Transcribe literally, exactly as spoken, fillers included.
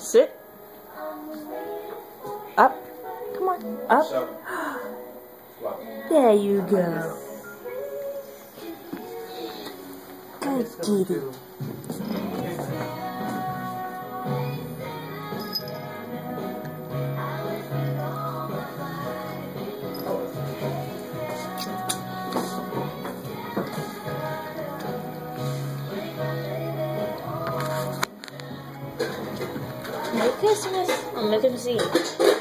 Sit. Up. Come on. Up. There you go. Good kitty. Merry Christmas. I'll make him see.